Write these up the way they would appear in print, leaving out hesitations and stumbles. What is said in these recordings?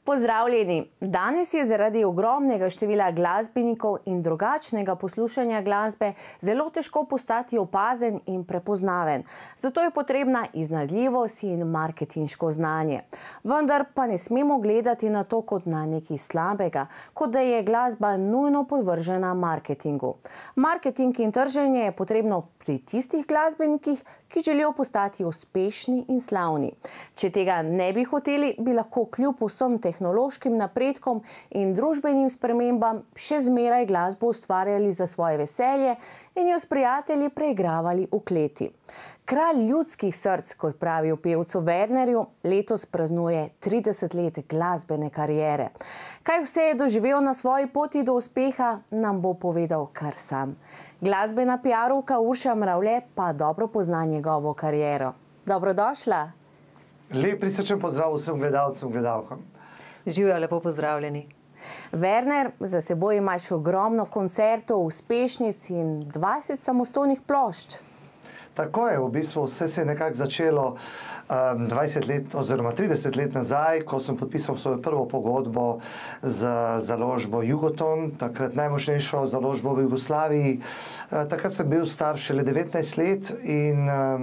Pozdravljeni! Danes je zaradi ogromnega števila glasbenikov in drugačnega poslušanja glasbe zelo težko postati opazen in prepoznaven. Zato je potrebna iznajdljivost in marketinško znanje. Vendar pa ne smemo gledati na to kot na nekaj slabega, kot da je glasba nujno podvržena marketingu. Marketing in trženje je potrebno pri tistih glasbenikih, ki želijo postati uspešni in slavni. Če tega ne bi hoteli, bi lahko kljub vsem tehnološkim napredkom in družbenim spremembam še zmeraj glasbo ustvarjali za svoje veselje in jo s prijatelji preigravali v kleti. Kralj ljudskih src, kot pravi o pevcu Wernerju, letos praznuje 30 let glasbene kariere. Kaj vse je doživel na svoji poti do uspeha, nam bo povedal kar sam. Glasbena PR-ovka Urša Mravlje pa dobro pozna njegovo kariero. Dobrodošla. Lep prisrčen pozdrav vsem gledalcem in gledalkam. Živijo, lepo pozdravljeni. Werner, za seboj imaš ogromno koncertov, uspešnic in 20 samostojnih plošč. Tako je, v bistvu vse se je nekako začelo 20 let oziroma 30 let nazaj, ko sem podpisal svojo prvo pogodbo z založbo Jugoton, takrat najmočnejšo založbo v Jugoslaviji. Takrat sem bil star šele 19 let in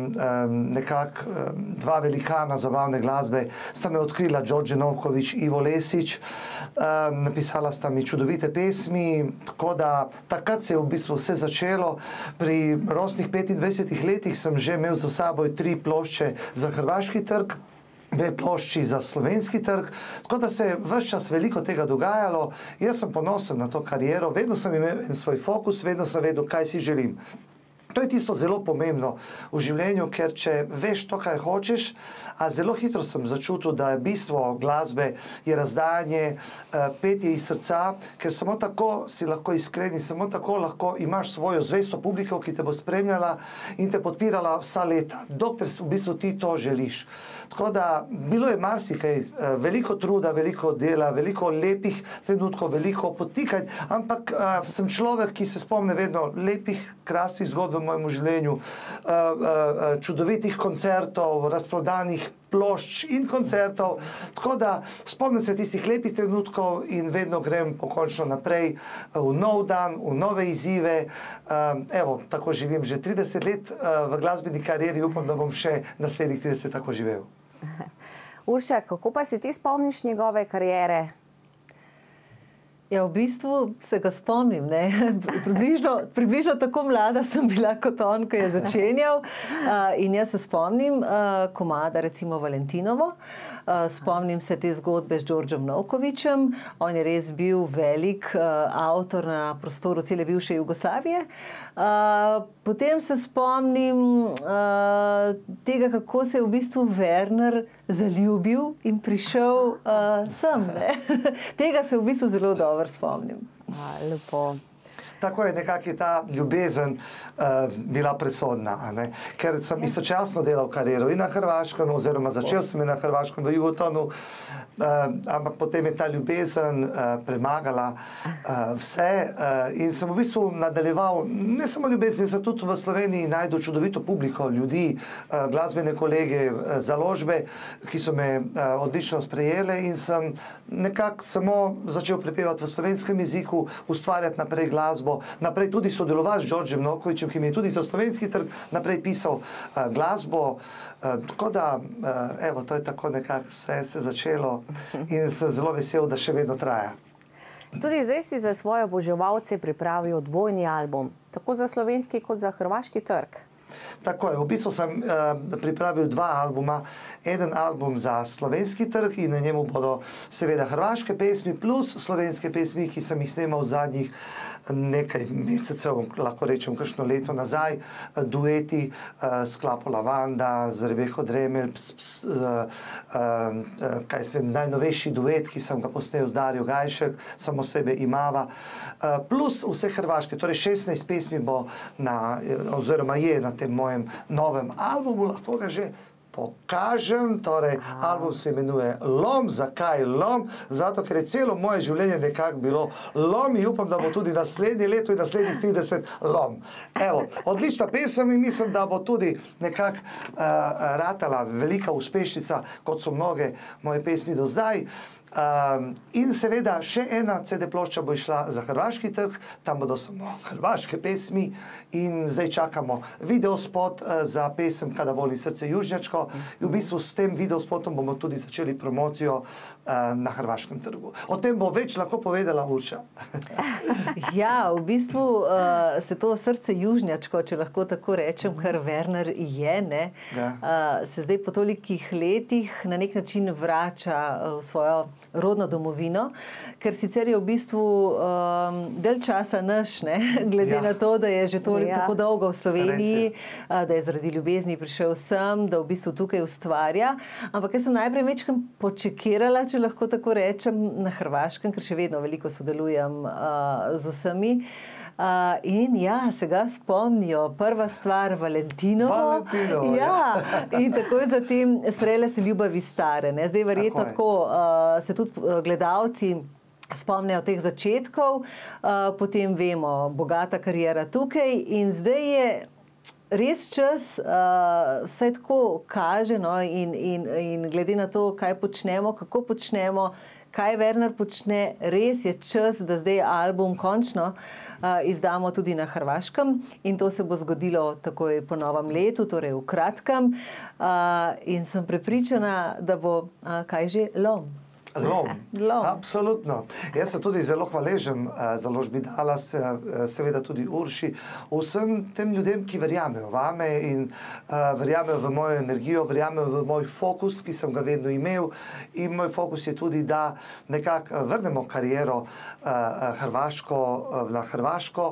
nekako dva velikana zabavne glasbe sta me odkrila, Đorđe Novković, Ivo Lesić. Napisala sta mi čudovite pesmi, tako da takrat se je v bistvu vse začelo. Pri rosnih 25 letih sem že imel za sabo 3 plošče za hrvaški trg, 2 plošči za slovenski trg, tako da se je ves čas veliko tega dogajalo. Jaz sem ponosen na to kariero, vedno sem imel en svoj fokus, vedno sem vedel, kaj si želim. To je tisto zelo pomembno v življenju, ker če veš to, kaj hočeš, a zelo hitro sem začutil, da je bistvo glasbe je razdajanje, petje iz srca, ker samo tako si lahko iskren in samo tako lahko imaš svojo zvesto publiko, ki te bo spremljala in te podpirala vsa leta, dokler v bistvu ti to želiš. Tako da bilo je marsikaj, veliko truda, veliko dela, veliko lepih trenutkov, veliko potikanj, ampak sem človek, ki se spomne vedno lepih, krasnih zgodb v mojem življenju, čudovitih koncertov, razprodanih plošč in koncertov, tako da spomnim se tistih lepih trenutkov in vedno grem pokončno naprej v nov dan, v nove izzive. Evo, tako živim že 30 let v glasbeni karieri, upam, da bom še naslednjih 30 tako živel. Urša, kako pa se ti spomniš njegove kariere? Ja, v bistvu se ga spomnim, ne. Približno tako mlada sem bila kot on, ko je začenjal. In jaz se spomnim komada, recimo Valentinovo. Spomnim se te zgodbe s Đorđem Novkovićem. On je res bil velik avtor na prostoru cele bivše Jugoslavije. Potem se spomnim tega, kako se je v bistvu Werner zaljubil in prišel sem. Tega se v bistvu zelo dobro spomnim. Lepo. Tako je nekako ta ljubezen bila presodna, ker sem istočasno delal kariero in na Hrvaškem, oziroma začel sem na Hrvaškem v Jugotonu, ampak potem je ta ljubezen premagala vse in sem v bistvu nadaljeval, ne samo ljubezen, sem tudi v Sloveniji najdel čudovito publiko ljudi, glasbene kolege, založbe, ki so me odlično sprejele in sem nekako samo začel prepevati v slovenskem jeziku, ustvarjati naprej glasbo, naprej tudi sodelovati z Đorđem Novkovićem, ki mi je tudi za slovenski trg naprej pisal glasbo. Tako da, evo, to je tako nekako vse se začelo in sem zelo vesel, da še vedno traja. Tudi zdaj si za svoje oboževalce pripravil dvojni album, tako za slovenski kot za hrvaški trg. Tako je, v bistvu sem pripravil 2 albuma, en album za slovenski trg in na njemu bodo seveda hrvaške pesmi plus slovenske pesmi, ki sem jih snemal v zadnjih nekaj mesecev, lahko rečem kakšno leto nazaj, dueti s Klapo Lavanda, z Rebeko Dremelj, kaj se vem, najnovejši duet, ki sem ga posnel z Darjo Gajšek, Samo sebe imava, plus vse hrvaške, torej 16 pesmi bo oziroma je na tem mojem novem albumu, lahko ga že pokažem. Torej, album se imenuje Lom. Zakaj Lom? Zato, ker je celo moje življenje nekako bilo lom in upam, da bo tudi naslednje leto in naslednjih 30 lom. Evo, odlična pesem in mislim, da bo tudi nekako ratala velika uspešnica, kot so mnoge moje pesmi do zdaj. In seveda še ena CD plošča bo išla za hrvaški trg, tam bodo samo hrvaške pesmi in zdaj čakamo videospot za pesem Kada voli srce južnjačko. In v bistvu s tem videospotom bomo tudi začeli promocijo na hrvaškem trgu. O tem bo več lahko povedala Urša. Ja, v bistvu se to srce južnjačko, če lahko tako rečem, kar Werner je, ne, se zdaj po tolikih letih na nek način vrača v svojo rodno domovino, ker sicer je v bistvu del časa naš, ne, glede na to, da je že tako dolgo v Sloveniji, da je zaradi ljubezni prišel sem, da v bistvu tukaj ustvarja. Ampak jaz sem najprej večkrat počekirala, če lahko tako rečem, na Hrvaškem, ker še vedno veliko sodelujem z vsemi. In ja, se ga spomnijo. Prva stvar, Valentinovo. Ja, in takoj zatem Srele se ljubavi stare. Zdaj verjetno tako se tudi gledalci spomnijo teh začetkov, potem vemo, bogata karijera tukaj in zdaj je res čas, vse tako kaže, no, in glede na to, kaj počnemo, kako počnemo, kaj Werner počne, res je čas, da zdaj album končno izdamo tudi na Hrvaškem in to se bo zgodilo takoj po novem letu, torej v kratkem. In sem prepričana, da bo, kaj že, lom. Lom, absolutno. Jaz sem tudi zelo hvaležen založbi Dallas, seveda tudi Urši, vsem tem ljudem, ki verjamejo vame in verjamejo v mojo energijo, verjamejo v moj fokus, ki sem ga vedno imel. In moj fokus je tudi, da nekako vrnemo kariero na Hrvaško.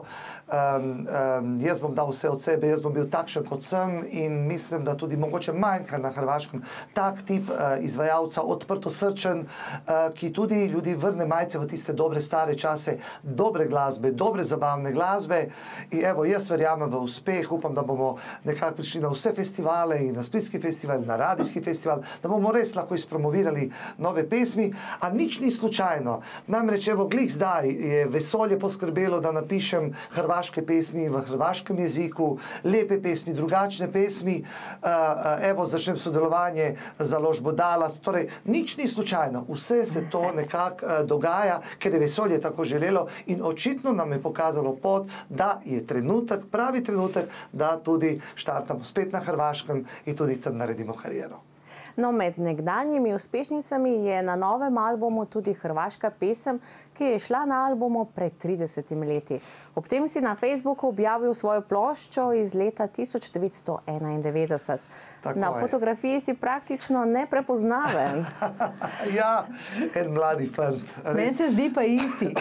Jaz bom dal vse od sebe, jaz bom bil takšen, kot sem in mislim, da tudi mogoče manjka na Hrvaškem tak tip izvajalca, odprtosrčen, ki tudi ljudi vrne malce v tiste dobre stare čase, dobre glasbe, dobre zabavne glasbe. In evo, jaz verjamem v uspeh, upam, da bomo nekako prišli na vse festivale in na Splitski festival, na radijski festival, da bomo res lahko izpromovirali nove pesmi, a nič ni slučajno. Namreč, evo, glih zdaj je vesolje poskrbelo, da napišem hrvaške pesmi v hrvaškem jeziku, lepe pesmi, drugačne pesmi, evo, začnem sodelovanje z založbo Dallas, torej nič ni slučajno. Vse se to nekako dogaja, ker je vesolje tako želelo in očitno nam je pokazalo pot, da je trenutek, pravi trenutek, da tudi štartamo spet na Hrvaškem in tudi tam naredimo kariero. No, med nekdanjimi uspešnicami je na novem albumu tudi hrvaška pesem, ki je šla na albumu pred 30 leti. Ob tem si na Facebooku objavil svojo ploščo iz leta 1991. Na fotografiji si praktično neprepoznaven. Ja, en mladi fant. Meni se zdi pa isti.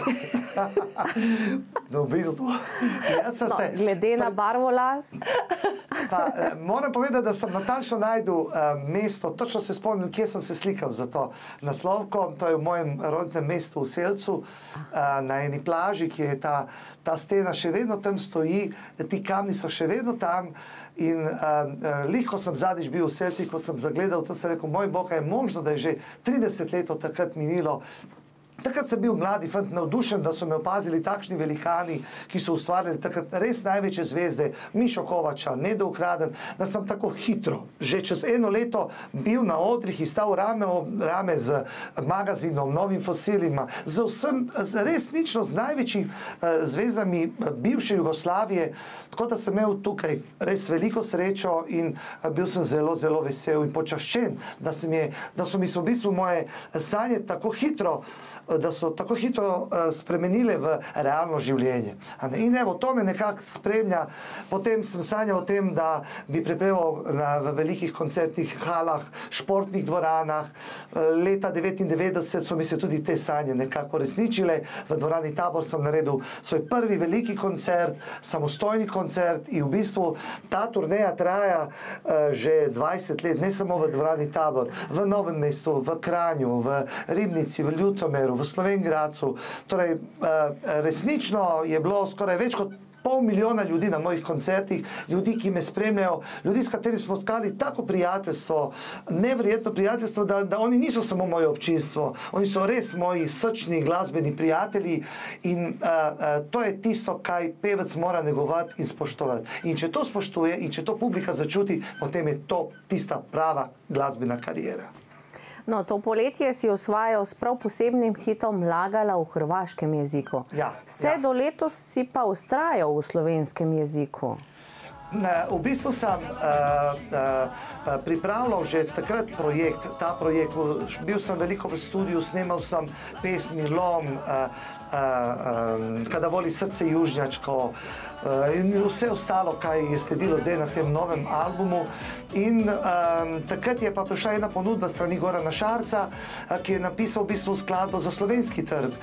No, v bistvu. Glede na barvo las. Moram povedati, da sem natančno najdel mesto, točno se spomnim, kje sem se slikal za to naslovko. To je v mojem rodnem mestu v Selcu, na eni plaži, ki je ta stena še vedno tam stoji, ti kamni so še vedno tam. In ko sem zadnjič bil v Selcih, ko sem zagledal, to sem rekel, moj bog, je možno, da je že 30 let od takrat minilo. Takrat sem bil mladi fant, navdušen, da so me opazili takšni velikani, ki so ustvarjali takrat res največje zvezde, Mišo Kovača, Nedo Ukraden, da sem tako hitro, že čez eno leto bil na odrih in stal rame ob rame z magazinom, Novim fosilima, z vsem, resnično z največjimi zvezdami bivše Jugoslavije, tako da sem imel tukaj res veliko srečo in bil sem zelo, zelo vesel in počaščen, da so mi v bistvu moje sanje tako hitro spremenile v realno življenje. In evo, to me nekako spremlja. Potem sem sanjal o tem, da bi prepeval v velikih koncertnih halah, športnih dvoranah. Leta 1999 so mi se tudi te sanje nekako resničile. V dvorani Tabor sem naredil svoj prvi veliki koncert, samostojni koncert in v bistvu ta turneja traja že 20 let, ne samo v dvorani Tabor, v Novem mestu, v Kranju, v Ribnici, v Ljutomeru, v Slovenj Gradcu. Torej, resnično je bilo skoraj več kot 500 000 ljudi na mojih koncertih, ljudi, ki me spremljajo, ljudi, s katerimi smo skali tako prijateljstvo, neverjetno prijateljstvo, da oni niso samo moje občinstvo, oni so res moji srčni glasbeni prijatelji in to je tisto, kaj pevec mora negovati in spoštovati. In če to spoštuje in če to publika začuti, potem je to tista prava glasbena karijera. No, to poletje si osvajal s prav posebnim hitom Lagala v hrvaškem jeziku. Ja, Vse do letos si pa ustrajal v slovenskem jeziku. V bistvu sem pripravljal že takrat ta projekt. Bil sem veliko v studiu, snemal sem pesmi Lom, Kada voli srce južnjačko in vse ostalo, kaj je sledilo zdaj na tem novem albumu. In takrat je pa prišla ena ponudba strani Gorana Šarca, ki je napisal v bistvu skladbo za slovenski trg.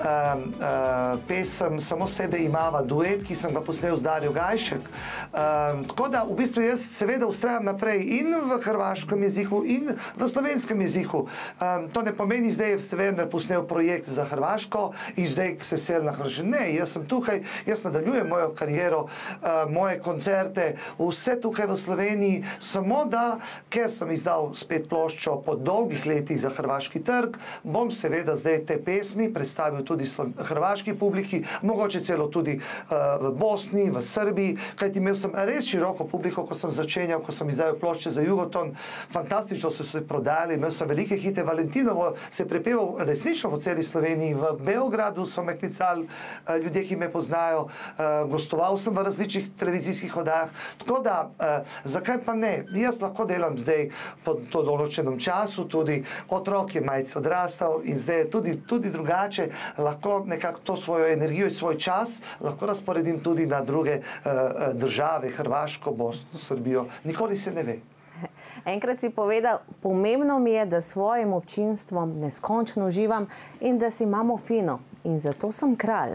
Pesem Samo sebe imava, duet, ki sem ga posnel z Darjo Gajšek. Tako da v bistvu jaz seveda ustrajam naprej in v hrvaškem jeziku in v slovenskem jeziku. To ne pomeni zdaj, da je Werner posnel projekt za Hrvaško in zdaj se sel na Hrvaško. Ne, jaz sem tukaj, jaz nadaljujem mojo kariero, moje koncerte, vse tukaj v Sloveniji, samo da, ker sem izdal spet ploščo po dolgih letih za hrvaški trg, bom seveda zdaj te pesmi predstavil tudi hrvaški publiki, mogoče celo tudi v Bosni, v Srbiji, kajti imel sem res široko publiko, ko sem začenjal, ko sem izdal plošče za Jugoton, fantastično so se prodali, imel sem velike hite, Valentinovo se prepeval resnično po celi Sloveniji, v Beogradu so me klicali ljudje, ki me poznajo, gostoval sem v različnih televizijskih oddajah, tako da, zakaj pa ne? Jaz lahko delam zdaj po določenem času, tudi otrok je malce odrastal in zdaj je tudi drugače, lahko nekako to svojo energijo in svoj čas lahko razporedim tudi na druge države, Hrvaško, Bosno, Srbijo, nikoli se ne ve. Enkrat si povedal, pomembno mi je, da s svojim občinstvom neskončno uživam in da si imamo fino. In zato sem kralj.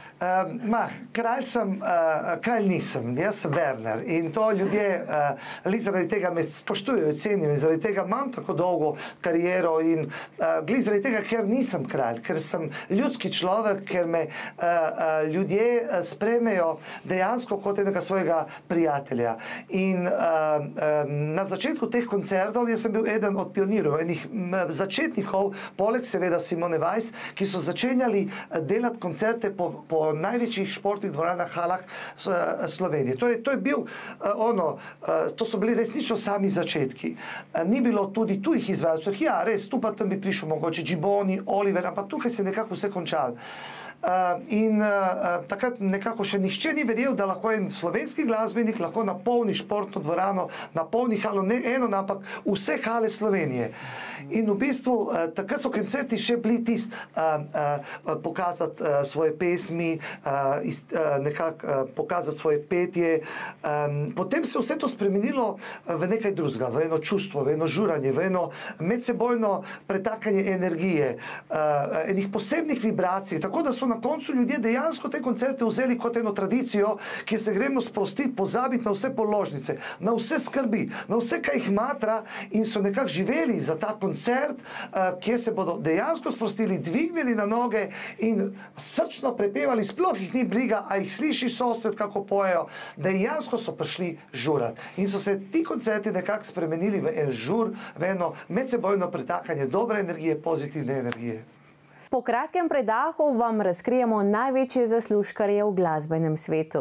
Kralj nisem, jaz sem Werner in to ljudje zaradi tega me spoštujejo, cenijo in zaradi tega imam tako dolgo kariero in zaradi tega, ker nisem kralj, ker sem ljudski človek, ker me ljudje sprejmejo dejansko kot enega svojega prijatelja. In na začetku teh koncertov jaz sem bil eden od pionirjev, enih začetnikov, poleg seveda Simone Weiss, ki so začenjali delati koncerte po največjih športnih dvoranah, halah Slovenije. Torej, to je bil to so bili resnično sami začetki. Ni bilo tudi tujih izvajalcev, ja, res, tu pa tam bi prišel mogoče Džiboni, Oliver, ampak tukaj se je nekako vse končalo. In takrat nekako še nihče ni verjel, da lahko en slovenski glasbenik lahko napolni športno dvorano, napolni halo, ne eno, ampak vse hale Slovenije. In v bistvu takrat so koncerti še bili tisti pokazati svoje pesmi, nekako pokazati svoje petje. Potem se vse to spremenilo v nekaj drugega, v eno čustvo, v eno žuranje, v eno medsebojno pretakanje energije, enih posebnih vibracij, tako da so na koncu ljudje dejansko te koncerte vzeli kot eno tradicijo, kjer se gremo sprostiti, pozabiti na vse položnice, na vse skrbi, na vse, kaj jih matra in so nekako živeli za ta koncert, kjer se bodo dejansko sprostili, dvignili na noge in srčno prepevali, sploh jih ni briga, a jih sliši sosed, kako pojejo, dejansko so prišli žurati. In so se ti koncerti nekako spremenili v en žur, v eno medsebojno pretakanje dobre energije, pozitivne energije. Po kratkem predahu vam razkrijemo največje zaslužkarje v glasbenem svetu.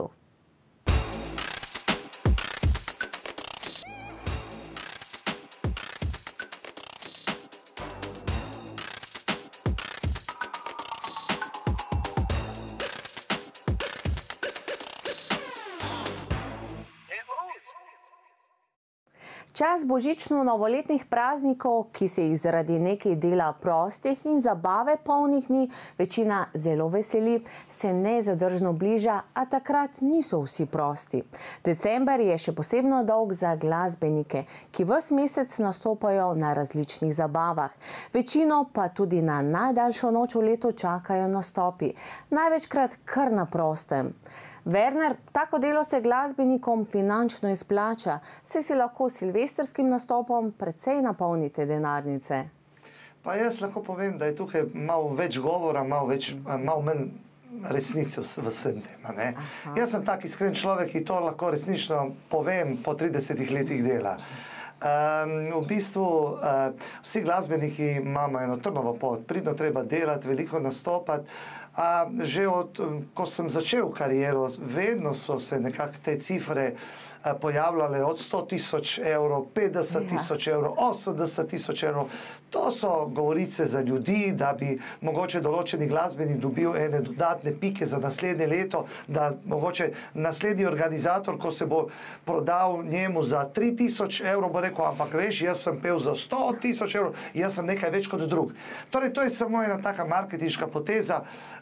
Čas božično-novoletnih praznikov, ki se jih zaradi nekaj dela prostih in zabave polnih dni večina zelo veseli, se nezadržno bliža, a takrat niso vsi prosti. December je še posebno dolg za glasbenike, ki ves mesec nastopajo na različnih zabavah. Večino pa tudi na najdaljšo noč v letu čakajo nastopi, največkrat kar na prostem. Werner, tako delo se glasbenikom finančno izplača, saj si lahko s silvestrskim nastopom precej napolnite denarnice. Pa jaz lahko povem, da je tukaj malo več govora, malo manj resnice v vsem tem. Jaz sem tak iskren človek, ki to lahko resnično povem po 30 letih dela. V bistvu vsi glasbeniki imamo eno trnovo pot, pridno treba delati, veliko nastopati. Že ko sem začel kariero, vedno so se nekako te cifre pojavljale od 100 000 evrov, 50 000 evrov, 80 000 evrov. To so govorice za ljudi, da bi mogoče določeni glasbenik dobil ene dodatne pike za naslednje leto, da mogoče naslednji organizator, ko se bo prodal njemu za 3000 evrov, bo rekel, ampak veš, jaz sem pel za 100 000 evrov, jaz sem nekaj več kot drug. Torej, to je samo ena taka marketinška poteza.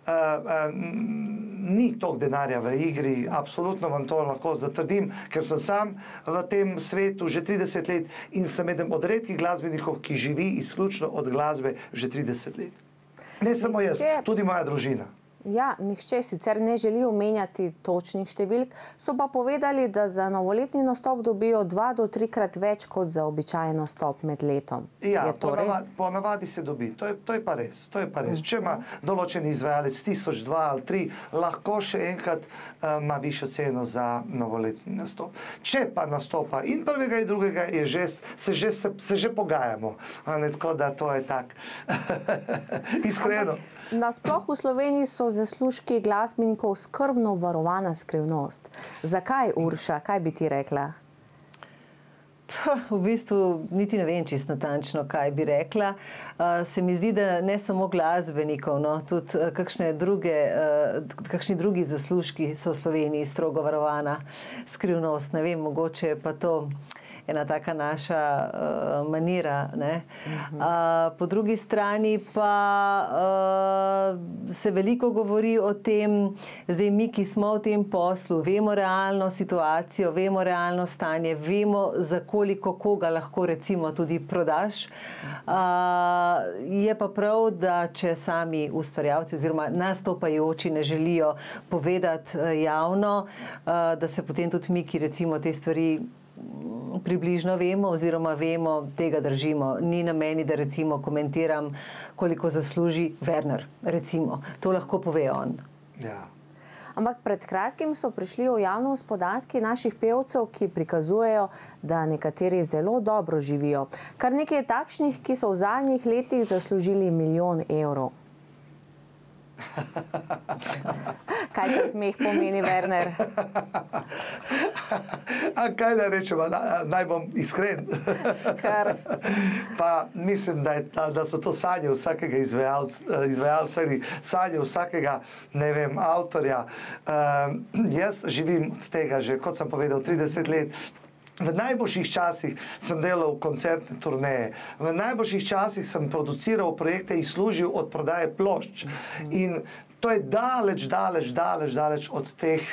Ni toliko denarja v igri, absolutno vam to lahko zatrdim, ker sem sam v tem svetu že 30 let in sem eden od redkih glasbenikov, ki živi izključno od glasbe že 30 let. Ne samo jaz, tudi moja družina. Ja, nihče sicer ne želi omenjati točnih številk, so pa povedali, da za novoletni nastop dobijo 2 do 3-krat več kot za običajen nastop med letom. Ja, ponavadi se dobi. To je pa res. Če ima določen izvajalec 1000, 2 ali 3, lahko še enkrat ima višjo ceno za novoletni nastop. Če pa nastopa in prvega in drugega, se že pogajamo. Tako da to je tak. Iskreno. Nasploh v Sloveniji so zaslužki glasbenikov skrbno varovana skrivnost. Zakaj, Urša? Kaj bi ti rekla? V bistvu niti ne vem čisto natančno, kaj bi rekla. Se mi zdi, da ne samo glasbenikov, no, tudi kakšni drugi zaslužki so v Sloveniji strogo varovana skrivnost. Ne vem, mogoče je pa to ena taka naša manira. Po drugi strani pa se veliko govori o tem, zdaj mi, ki smo v tem poslu, vemo realno situacijo, vemo realno stanje, vemo, za koliko koga lahko recimo tudi prodaš. Je pa prav, da če sami ustvarjalci oziroma nastopajoči ne želijo povedati javno, da se potem tudi mi, ki recimo te stvari približno vemo oziroma vemo, tega držimo. Ni na meni, da recimo komentiram, koliko zasluži Werner, recimo. To lahko pove on. Ja. Ampak pred kratkim so prišli v javnost podatki naših pevcev, ki prikazujejo, da nekateri zelo dobro živijo. Kar nekaj je takšnih, ki so v zadnjih letih zaslužili 1 000 000 evrov. Kaj ta smeh pomeni, Werner? Kaj da rečem, naj bom iskren. Pa mislim, da so to sanje vsakega izvajalca in sanje vsakega, ne vem, avtorja. Jaz živim od tega že, kot sem povedal, 30 let. V najboljših časih sem delal koncertne turneje, v najboljših časih sem produciral projekte in služil od prodaje plošč. In to je daleč od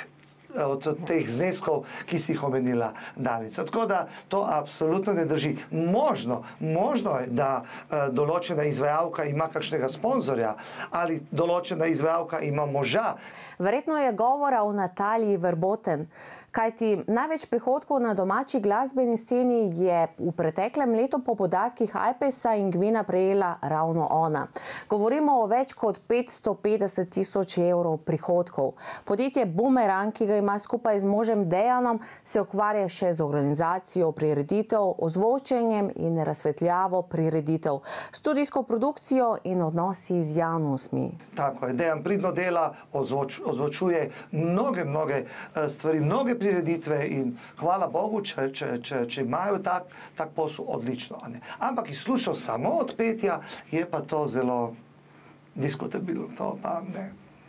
teh zneskov, ki si jih omenila Danica. Tako da to absolutno ne drži. Možno je, da določena izvajalka ima kakšnega sponzorja ali določena izvajalka ima moža. Verjetno je govora o Nataliji Verboten, kajti največ prihodkov na domači glasbeni sceni je v preteklem letu po podatkih Ajpesa in Gvina prejela ravno ona. Govorimo o več kot 550 000 evrov prihodkov. Podjetje Bumerang, ki ga ima skupaj z možem Dejanom, se ukvarja še z organizacijo prireditev, ozvočenjem in razsvetljavo prireditev, studijsko produkcijo in odnosi z javnostmi. Tako je, Dejan pridno dela, ozvočuje mnoge stvari, mnoge prireditve in hvala Bogu, če imajo tak posel, odlično. Ampak izslušal samo od petja, je pa to zelo diskutabilno. To pa ne.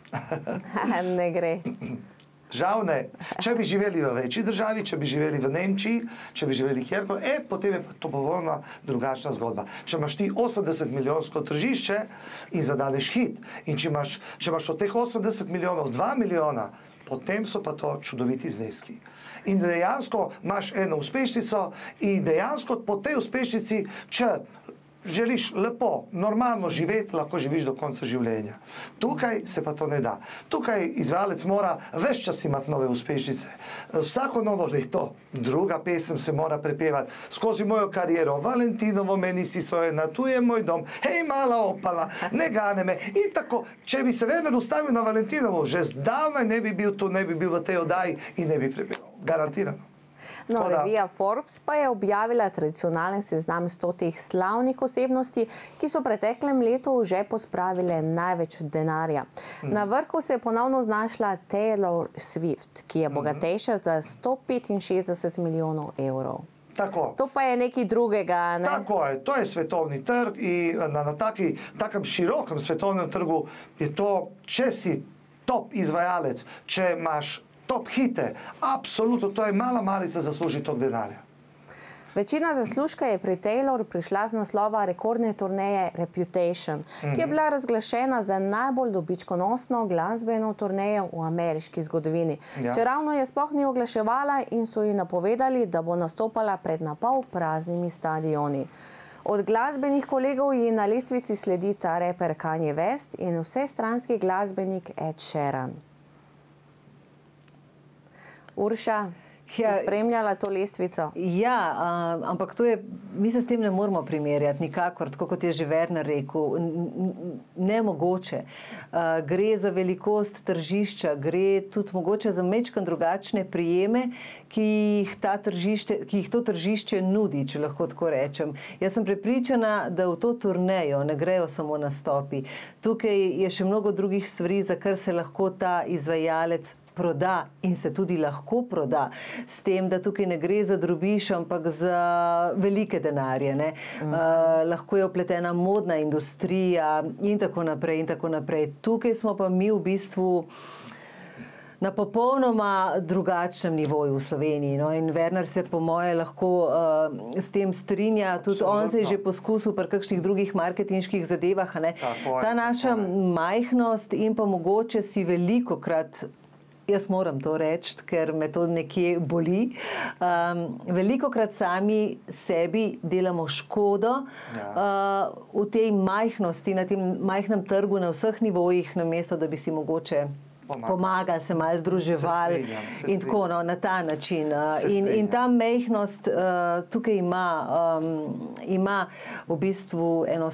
Ne gre. Žal ne. Če bi živeli v večji državi, če bi živeli v Nemčiji, če bi živeli kjerkoli, potem je pa to popolnoma drugačna zgodba. Če imaš ti 80-milijonsko tržišče in zadaneš hit, in če imaš od teh 80 milijonov 2 milijona, potem so pa to čudoviti zneski. In dejansko imaš eno uspešnico in dejansko po tej uspešnici, če želiš lepo, normalno živeti, lahko živiš do konca življenja. Tukaj se pa to ne da. Tukaj izvajalec mora ves čas imati nove uspešnice. Vsako novo leto druga pesem se mora prepevati. Skozi mojo kariero, Valentinovo, meni si sojena, tu je moj dom, hej mala opala, ne gane me. In tako, če bi se Werner ustavil na Valentinovo, že zdavnaj ne bi bil tu, ne bi bil v tej oddaji in ne bi prepeval. Garantirano. No, revija Forbes pa je objavila tradicionalen seznam 100 slavnih osebnosti, ki so v preteklem letu že pospravile največ denarja. Na vrhu se je ponovno znašla Taylor Swift, ki je bogatejša za 165 milijonov evrov. Tako. To pa je nekaj drugega, ne? Tako je, to je svetovni trg in na takem širokem svetovnem trgu je to, če si top izvajalec, če imaš top hite, absolutno, to je malica zasluži toliko denarja. Večina zaslužka je pri Taylor prišla z naslova rekordne turneje Reputation, ki je bila razglašena za najbolj dobičkonosno glasbeno turnejo v ameriški zgodovini. Čeravno je sploh ni oglaševala in so ji napovedali, da bo nastopala pred napol praznimi stadioni. Od glasbenih kolegov ji na lestvici sledita reper Kanye West in vsestranski glasbenik Ed Sheeran. Urša, si spremljala to lestvico? Ja, ampak to je, mi se s tem ne moramo primerjati nikakor, tako kot je že Werner rekel, nemogoče. Gre za velikost tržišča, gre tudi mogoče za majčkeno drugačne prijeme, ki jih to tržišče nudi, če lahko tako rečem. Jaz sem prepričana, da v to turnejo ne grejo samo nastopi. Tukaj je še mnogo drugih stvari, za kar se lahko ta izvajalec proda in se tudi lahko proda, s tem, da tukaj ne gre za drobiž, ampak za velike denarje. Lahko je vpletena modna industrija in tako naprej in tako naprej. Tukaj smo pa mi v bistvu na popolnoma drugačnem nivoju v Sloveniji. In Werner se po moje lahko s tem strinja, tudi on se je že poskusil pri kakšnih drugih marketinških zadevah. Ta naša majhnost in pa mogoče si velikokrat, jaz moram to reči, ker me to nekje boli, velikokrat sami sebi delamo škodo v tej majhnosti, na tem majhnem trgu na vseh nivojih, namesto da bi si mogoče pomagali, se malo združevali in tako na ta način. In ta majhnost tukaj ima v bistvu eno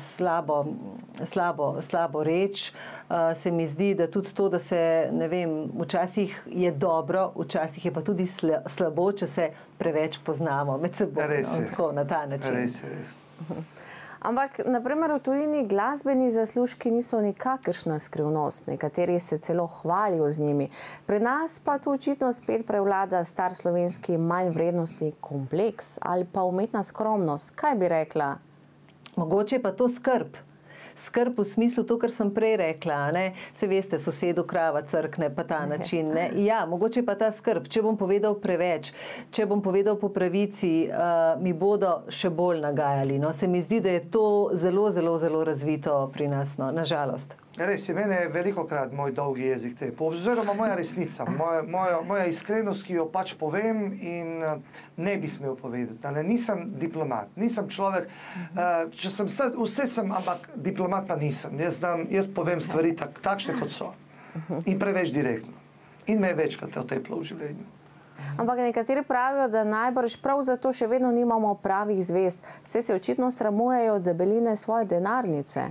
slabo reč. Se mi zdi, da tudi to, da se, ne vem, včasih je dobro, včasih je pa tudi slabo, če se preveč poznamo med seboj. Tako na ta način. Res. Ampak, naprimer, v tujini glasbeni zaslužki niso nikakršna skrivnost, nekateri se celo hvalijo z njimi. Pri nas pa tu očitno spet prevlada star slovenski manj vrednostni kompleks ali pa umetna skromnost. Kaj bi rekla? Mogoče pa to skrb. Skrb v smislu to, kar sem prej rekla, se veste, sosedu krava crkne, pa ta način. Ja, mogoče pa ta skrb, če bom povedal preveč, če bom povedal po pravici, mi bodo še bolj nagajali. Se mi zdi, da je to zelo, zelo, zelo razvito pri nas, nažalost. Res je, mene je velikokrat moj dolgi jezik te, oziroma moja resnica, moja iskrenost, ki jo pač povem in ne bi smel povedati. Nisem diplomat, nisem človek, vse sem, ampak diplomat pa nisem. Jaz povem stvari takšne, kot so. In preveč direktno. In me je večkrat oteplo v življenju. Ampak nekateri pravijo, da najbrž prav zato še vedno nimamo pravih zvezd. Vse se očitno sramujejo debeline svoje denarnice.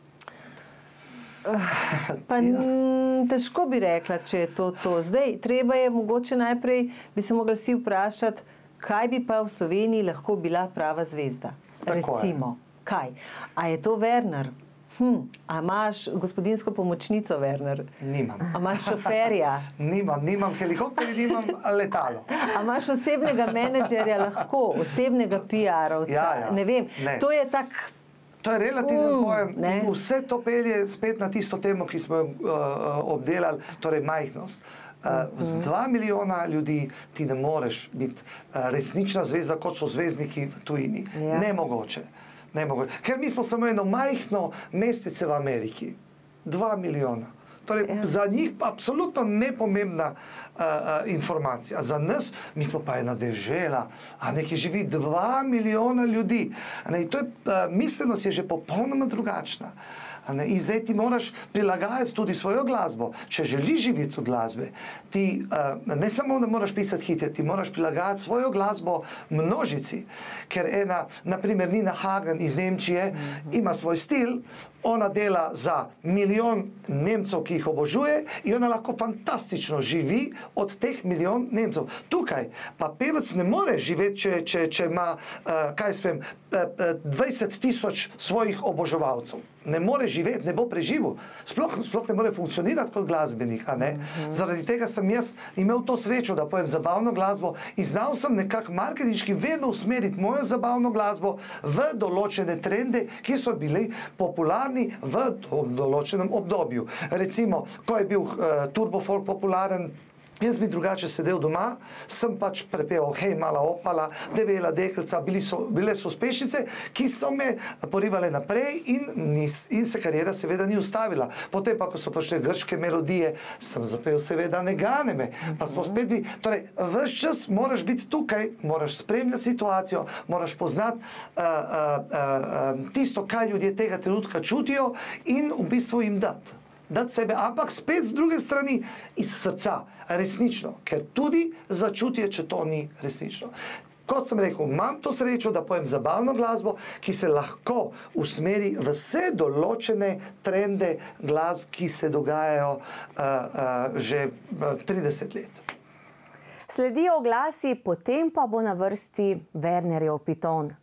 Pa težko bi rekla, če je to. Zdaj, treba je mogoče najprej, bi se mogli vsi vprašati, kaj bi pa v Sloveniji lahko bila prava zvezda. Recimo, kaj? A je to Werner? A imaš gospodinjsko pomočnico, Werner? Nimam. A imaš šoferja? Nimam helikopter, nimam letalo. A imaš osebnega menedžerja lahko, osebnega PR-ovca? Ne vem, to je tak... To je relativen pojem in vse to pelje spet na tisto temo, ki smo jo obdelali, torej majhnost. Z 2 milijona ljudi ti ne moreš biti resnična zvezda, kot so zvezdniki v tujini. Nemogoče. Ker mi smo samo eno majhno mestece v Ameriki. 2 milijona. Torej, za njih absolutno nepomembna informacija. Za nas, mi smo pa ena dežela, ki živi 2 milijona ljudi. Miselnost je že popolnoma drugačna. In zdaj ti moraš prilagajati tudi svojo glasbo. Če želiš živeti od glasbe, ti ne samo, da moraš pisati hite, ti moraš prilagajati svojo glasbo množici. Ker ena, naprimer Nina Hagen iz Nemčije, ima svoj stil, ona dela za milijon Nemcev, ki jih obožuje, in ona lahko fantastično živi od teh milijon Nemcev. Tukaj pa pevec ne more živeti, če ima, kaj svem, 20 tisoč svojih oboževalcev. Ne more živeti, ne bo preživel. Sploh ne more funkcionirati kot glasbenik. Zaradi tega sem jaz imel to srečo, da pojem zabavno glasbo in znal sem nekako marketinški vedno usmeriti mojo zabavno glasbo v določene trende, ki so bili popularni v določenem obdobju. Recimo, ko je bil turbo folk popularen, jaz bi drugače sedel doma, sem pač prepeval Hej, mala opala, Debela deklica, bile so uspešnice, ki so me porivale naprej in se karijera seveda ni ustavila. Potem pa, ko so prišle grške melodije, sem zapel seveda Ne gane me. Pa smo spet bili, torej, ves čas moraš biti tukaj, moraš spremljati situacijo, moraš poznati tisto, kaj ljudje tega trenutka čutijo in v bistvu jim dati sebe, ampak spet z druge strani iz srca, resnično, ker tudi začutje, če to ni resnično. Kot sem rekel, imam to srečo, da pojem zabavno glasbo, ki se lahko usmeri v vse določene trende glasb, ki se dogajajo že 30 let. Sledijo oglasi, potem pa bo na vrsti Wernerjev piton.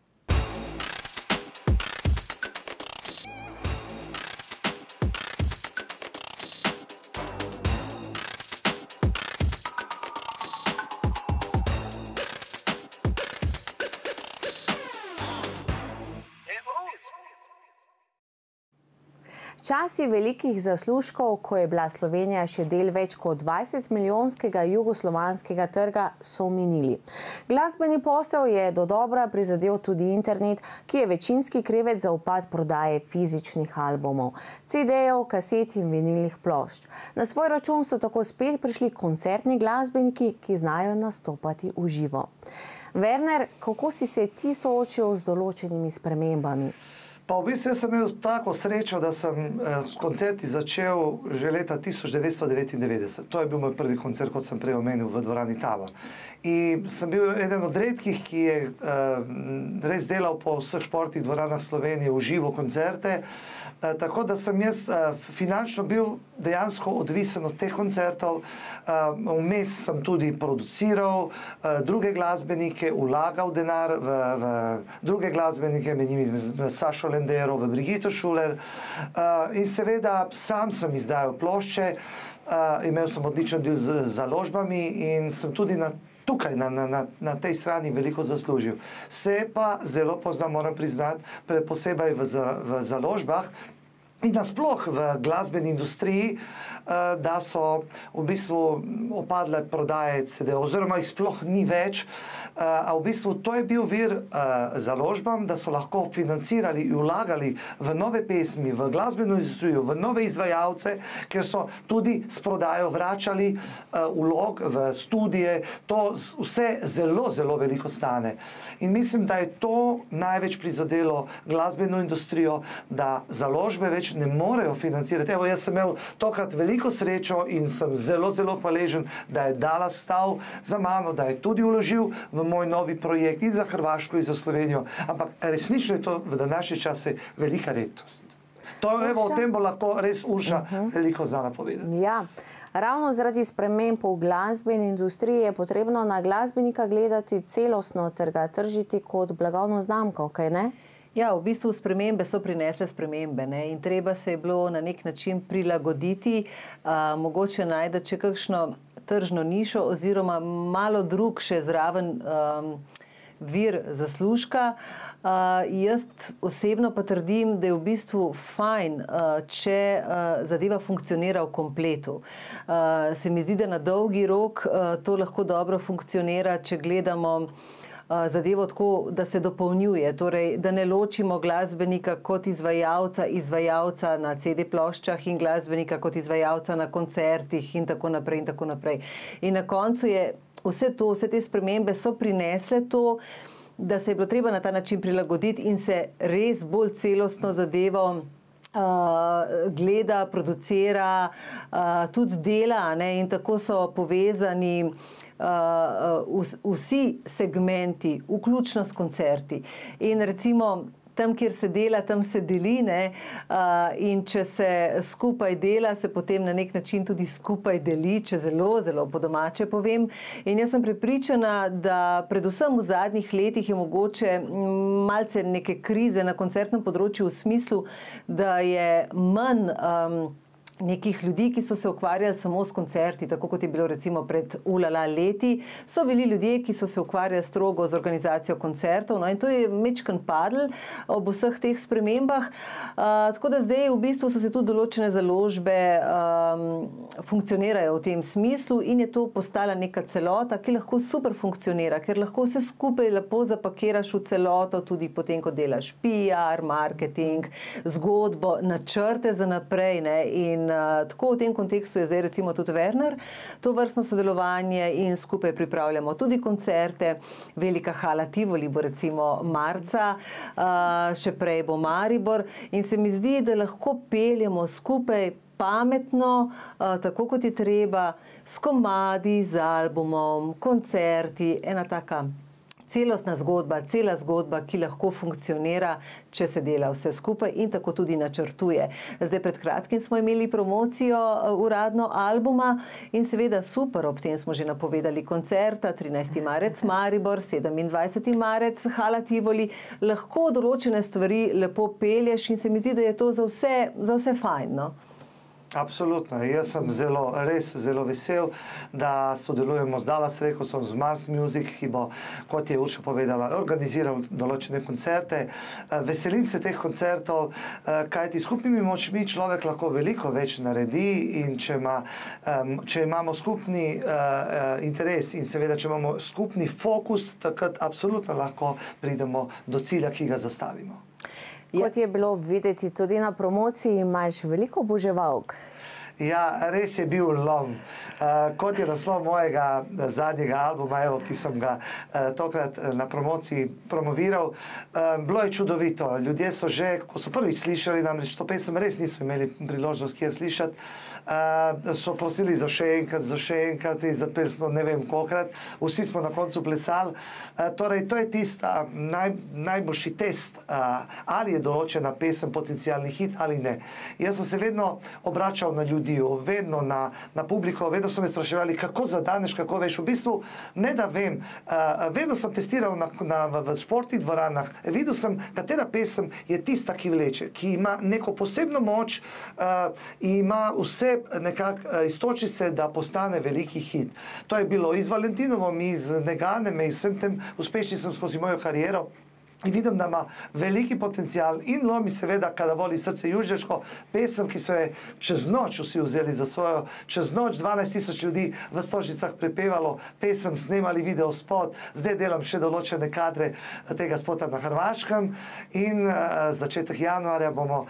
Časi velikih zaslužkov, ko je bila Slovenija še del več kot 20-milijonskega jugoslovanskega trga, so minili. Glasbeni posel je dodobra prizadel tudi internet, ki je večinski krivec za upad prodaje fizičnih albumov, CD-jev, kaset in vinilnih plošč. Na svoj račun so tako spet prišli koncertni glasbeniki, ki znajo nastopati v živo. Werner, kako si se ti soočil z določenimi spremembami? Pa v bistvu sem imel tako srečo, da sem s koncerti začel že leta 1999. To je bil moj prvi koncert, kot sem prej omenil, v dvorani Tava. In sem bil eden od redkih, ki je res delal po vseh športnih dvoranah Slovenije v živo koncerte. Tako da sem jaz finančno bil dejansko odvisen od teh koncertov. Vmes sem tudi produciral druge glasbenike, vlagal denar v druge glasbenike, med njimi Sašo Lendero, v Brigito Šuler. In seveda sam sem izdajal plošče, imel sem odličen del z založbami in sem tudi tukaj na tej strani veliko zaslužil. Se pa zelo poznam, moram priznati, posebej v založbah in nasploh v glasbeni industriji, da so v bistvu opadle prodaje CD-jev, oziroma jih sploh ni več. A v bistvu to je bil vir založbam, da so lahko financirali in vlagali v nove pesmi, v glasbeno industrijo, v nove izvajalce, ker so tudi s prodajo vračali vlog v studije. To vse zelo, zelo veliko stane. In mislim, da je to največ prizadelo glasbeno industrijo, da založbe več ne morejo financirati. Evo, jaz sem imel tokrat veliko srečo in sem zelo, zelo hvaležen, da je Dallas stal za mano, da je tudi vložil v moj novi projekt in za Hrvaško in za Slovenijo. Ampak resnično je to v današnje čase velika redkost. O tem bo lahko res Urša veliko znala povedati. Ja. Ravno zaradi sprememb v glasbeni industriji je potrebno na glasbenika gledati celostno ter ga tržiti kot blagovno znamko, kaj ne? Ja, v bistvu spremembe so prinesle spremembe, ne? In treba se je bilo na nek način prilagoditi, mogoče najti kakšno tržno nišo oziroma malo drug še zraven vir zaslužka. Jaz osebno pa trdim, da je v bistvu fajn, če zadeva funkcionira v kompletu. Se mi zdi, da na dolgi rok to lahko dobro funkcionira, če gledamo zadevo tako, da se dopolnjuje, torej, da ne ločimo glasbenika kot izvajalca na CD ploščah in glasbenika kot izvajalca na koncertih in tako naprej in tako naprej. In na koncu je vse te spremembe so prinesle to, da se je bilo treba na ta način prilagoditi in se res bolj celostno zadevo gleda, producira, tudi dela, ne, in tako so povezani vsi segmenti, vključno s koncerti. In recimo tam, kjer se dela, tam se deli, ne, in če se skupaj dela, se potem na nek način tudi skupaj deli, če zelo, zelo po domače povem. In jaz sem prepričana, da predvsem v zadnjih letih je mogoče malce neke krize na koncertnem področju v smislu, da je manj nekih ljudi, ki so se ukvarjali samo s koncerti, tako kot je bilo recimo pred ulala leti, so bili ljudje, ki so se ukvarjali strogo z organizacijo koncertov, no, in to je majčkeno padlo ob vseh teh spremembah. Tako da zdaj v bistvu so se tudi določene založbe funkcionirajo v tem smislu in je to postala neka celota, ki lahko super funkcionira, ker lahko vse skupaj lepo zapakiraš v celoto, tudi potem, ko delaš PR, marketing, zgodbo, načrte za naprej, ne, in tako v tem kontekstu je zdaj recimo tudi Werner to vrstno sodelovanje in skupaj pripravljamo tudi koncerte. Velika hala Tivoli bo recimo marca, še prej bo Maribor in se mi zdi, da lahko peljemo skupaj pametno, tako kot je treba, s komadi, z albumom, koncerti, ena taka celostna zgodba, cela zgodba, ki lahko funkcionira, če se dela vse skupaj in tako tudi načrtuje. Zdaj pred kratkim smo imeli promocijo uradno albuma in seveda super, ob tem smo že napovedali koncerta, 13. marec Maribor, 27. marec hala Tivoli, lahko določene stvari lepo pelješ in se mi zdi, da je to za vse fajn, no? Absolutno. Jaz sem res zelo vesel, da sodelujemo z Dallas Records, z Mars Music, ki bo, kot je Urša povedala, organiziral določene koncerte. Veselim se teh koncertov, kajti skupnimi močmi človek lahko veliko več naredi in če imamo skupni interes in seveda, če imamo skupni fokus, takrat absolutno lahko pridemo do cilja, ki ga zastavimo. Kot je bilo videti tudi na promociji, imaš veliko oboževalk. Ja, res je bil lom. Kot je naslov mojega zadnjega albuma, ki sem ga tokrat na promociji promoviral, bilo je čudovito. Ljudje so že, ko so prvič slišali, namreč to pesem res niso imeli priložnost kjer slišati, so prosili za še enkrat in zapeli smo ne vem kolikrat. Vsi smo na koncu plesali. Torej, to je tista najboljši test, ali je določena pesem potencialni hit ali ne. Jaz sem se vedno obračal na ljudi, vedno na publiko, vedno so me spraševali, kako zadaneš, kako veš. V bistvu, ne da vem, vedno sem testiral v športnih dvoranah, videl sem, katera pesem je tista, ki vleče, ki ima neko posebno moč in ima vse nekako, iztoči se, da postane veliki hit. To je bilo iz Valentinovom, iz Neganem, iz vsem tem uspešni sem skozi mojo kariero. In vidim, da ima veliki potencial in lomi seveda, kada voli srce južnjaško, pesem, ki so je čez noč vsi vzeli za svojo, čez noč 12.000 ljudi v Stožicah prepevalo pesem, snemali video spot, zdaj delam še določene kadre tega spota na Hrvaškem in začetek januarja bomo,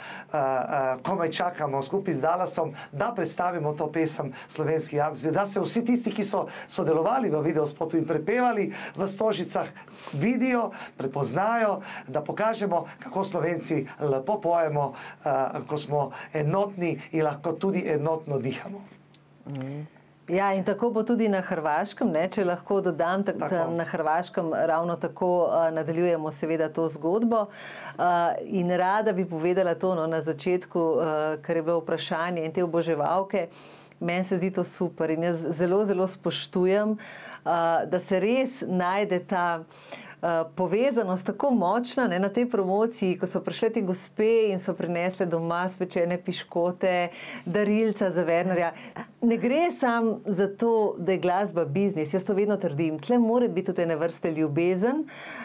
komaj čakamo skupaj z Dallasom, da predstavimo to pesem slovenski javnosti, da se vsi tisti, ki so sodelovali v video spotu in prepevali v Stožicah, vidijo, prepoznajo, da pokažemo, kako Slovenci lepo pojemo, ko smo enotni in lahko tudi enotno dihamo. Ja, in tako bo tudi na Hrvaškem, ne, če lahko dodam, na Hrvaškem ravno tako nadaljujemo seveda to zgodbo. In rada bi povedala to, no, na začetku, kar je bilo vprašanje in te oboževalke. Meni se zdi to super in jaz zelo, zelo spoštujem, da se res najde ta povezanost tako močna, ne, na tej promociji, ko so prišle te gospe in so prinesle doma spečene piškote, darilca za Wernerja. Ne gre samo za to, da je glasba biznis, jaz to vedno trdim. Tle mora biti tudi ene vrste ljubezen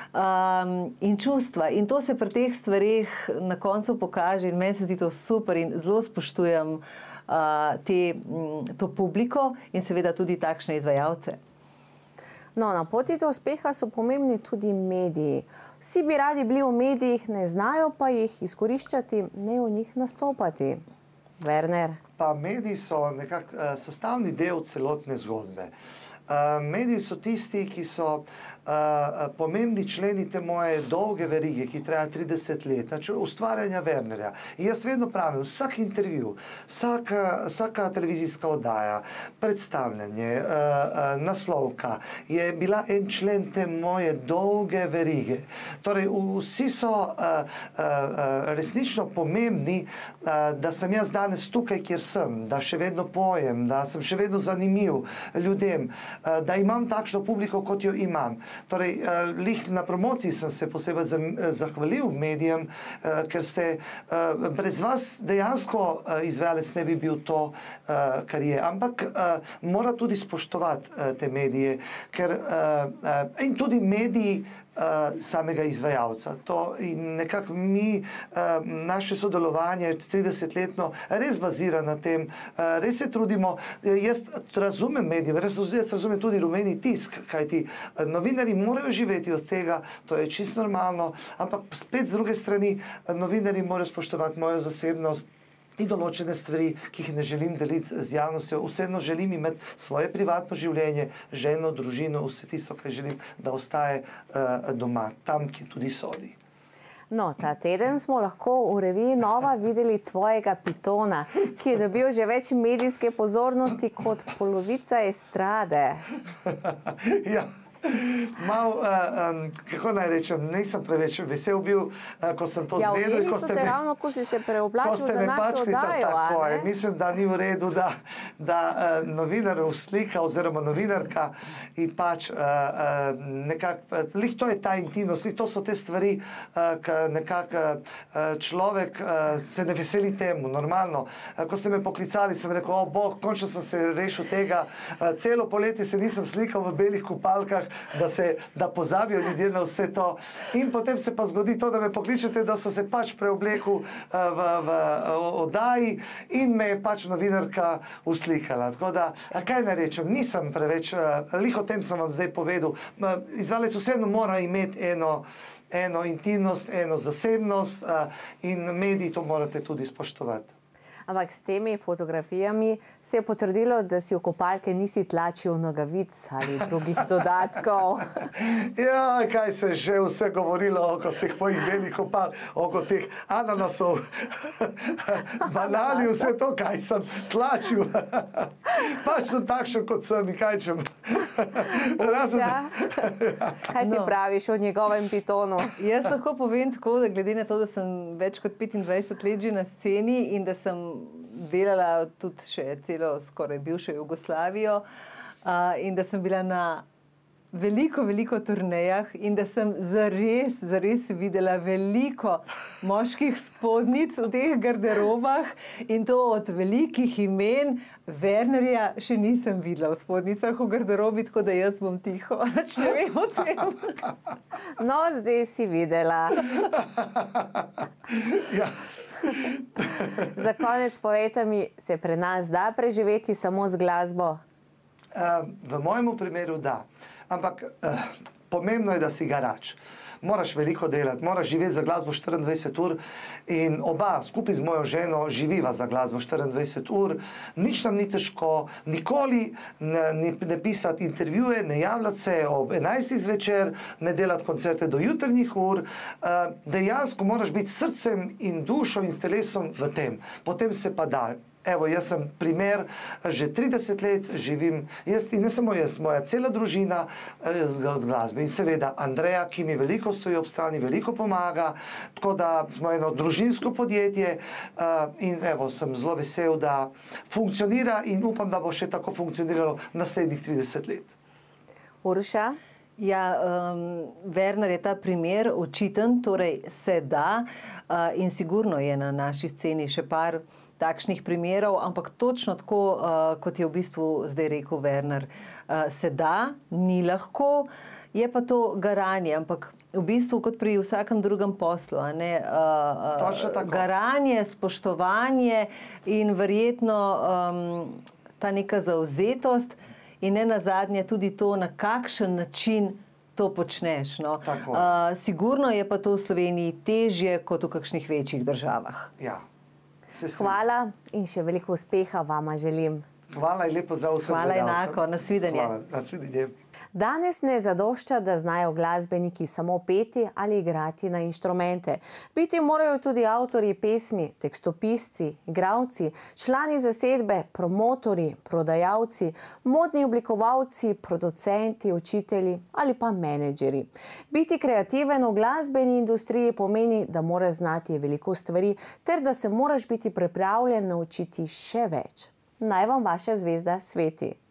in čustva. In to se pri teh stvareh na koncu pokaže in meni se zdi to super in zelo spoštujem to publiko in seveda tudi takšne izvajalce. No, na poti do uspeha so pomembni tudi mediji. Vsi bi radi bili v medijih, ne znajo pa jih izkoriščati, ne v njih nastopati. Werner? Pa mediji so nekako sestavni del celotne zgodbe. Mediji so tisti, ki so pomembni členi te moje dolge verige, ki traja 30 let, znači ustvarjanja Wernerja. In jaz vedno pravim, vsak intervju, vsaka televizijska oddaja, predstavljanje, naslovka je bila en člen te moje dolge verige. Torej, vsi so resnično pomembni, da sem jaz danes tukaj, kjer sem, da še vedno pojem, da sem še vedno zanimiv ljudem, da imam takšno publiko, kot jo imam. Torej, na promociji sem se posebej zahvalil medijem, ker ste brez vas dejansko izvajalec ne bi bil to, kar je. Ampak mora tudi spoštovati te medije, in tudi mediji samega izvajalca. In nekako naše sodelovanje 30-letno res bazira na tem, res se trudimo. Jaz razumem medijem, jaz razumem tudi rumeni tisk, kajti novinarji morajo živeti od tega, to je čisto normalno, ampak spet z druge strani novinarji morajo spoštovati mojo zasebnost in določene stvari, ki jih ne želim deliti z javnostjo. Vseeno želim imeti svoje privatno življenje, ženo, družino, vse tisto, kar želim, da ostaje doma, tam, kjer tudi sodi. No, ta teden smo lahko v reviji Nova videli tvojega pitona, ki je dobil že več medijske pozornosti kot polovica estrade. Ja. Kako naj rečem, nisem preveč vesel bil, ko sem to zvedel. Ja, ujeli so te ravno, ko si se preoblačil za našo oddajo, a ne? Mislim, da ni v redu, da novinar uslika oziroma novinarka in pač nekako, to je ta intimnost, to so te stvari, ki nekako človek se ne veseli temu, normalno. Ko ste me poklicali, sem rekel, o bog, končno sem se rešil tega, celo poletje se nisem slikal v belih kupalkah, da pozabijo ljudje na vse to. In potem se pa zgodi to, da me pokličete, da so se pač preoblekel v oddaji in me je pač novinarka uslikala. Tako da, kaj naj rečem, nisem preveč, lih o tem sem vam zdaj povedal. Izvajalec vseeno mora imeti eno intimnost, eno zasebnost in mediji to morate tudi spoštovati. Ampak s temi fotografijami se je potrdilo, da si v kopalke nisi tlačil nogavic ali drugih dodatkov. Ja, kaj se je že vse govorilo oko teh mojih belih kopal, oko teh ananasov, banani, vse to, kaj sem tlačil. Pač sem takšen, kot sem in kaj čem. Kaj ti praviš o njegovem pitonu? Jaz lahko povem tako, da glede na to, da sem več kot 25 let že na sceni in da sem delala tudi še celo skoraj bivšo Jugoslavijo in da sem bila na veliko turnejah in da sem zares videla veliko moških spodnic v teh garderobah in to od velikih imen. Wernerja še nisem videla v spodnicah v garderobi, tako da jaz bom tiho, nič ne vem o tem. No, zdaj si videla. Ja. Za konec povejte mi, se pri nas da preživeti samo z glasbo? V mojemu primeru da, ampak pomembno je, da si garač. Moraš veliko delati, moraš živeti za glasbo 24 ur in oba skupaj z mojo ženo živiva za glasbo 24 ur. Nič nam ni težko, nikoli ne pisati intervjuje, ne javljati se ob 11. zvečer, ne delati koncerte do jutrnjih ur. Dejansko moraš biti srcem in dušo in s telesom v tem. Potem se pa da. Evo, jaz sem primer, že 30 let živim, jaz in ne samo jaz, moja cela družina od glasbe. In seveda Andreja, ki mi veliko stoji ob strani, veliko pomaga, tako da smo eno družinsko podjetje in evo, sem zelo vesel, da funkcionira in upam, da bo še tako funkcioniralo naslednjih 30 let. Uroša? Ja, Werner je ta primer očiten, torej se da in sigurno je na naši sceni še par takšnih primerov, ampak točno tako, kot je v bistvu zdaj rekel Werner, se da, ni lahko, je pa to garanje, ampak v bistvu kot pri vsakem drugem poslu, garanje, spoštovanje in verjetno ta neka zavzetost in ne nazadnje tudi to, na kakšen način to počneš. No. Sigurno je pa to v Sloveniji težje kot v kakšnih večjih državah. Ja. Hvala in še veliko uspeha vama želim. Hvala in lepo zdrav vsem. Hvala enako, nasvidenje. Hvala, nasvidenje. Danes ne zadošča, da znajo glasbeniki samo peti ali igrati na inštrumente. Biti morajo tudi avtorji pesmi, tekstopisci, igralci, člani zasedbe, promotorji, prodajalci, modni oblikovalci, producenti, učitelji ali pa menedžerji. Biti kreativen v glasbeni industriji pomeni, da moraš znati veliko stvari ter da se moraš biti pripravljen naučiti še več. Naj vam vaša zvezda sveti.